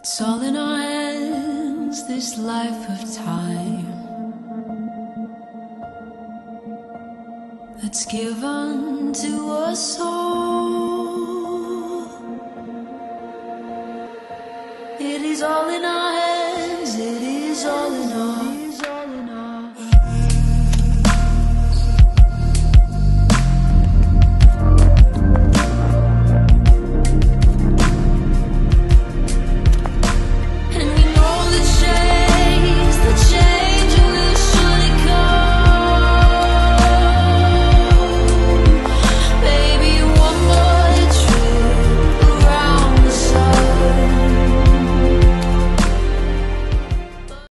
It's all in our hands, this life of time that's given to us all. It is all in our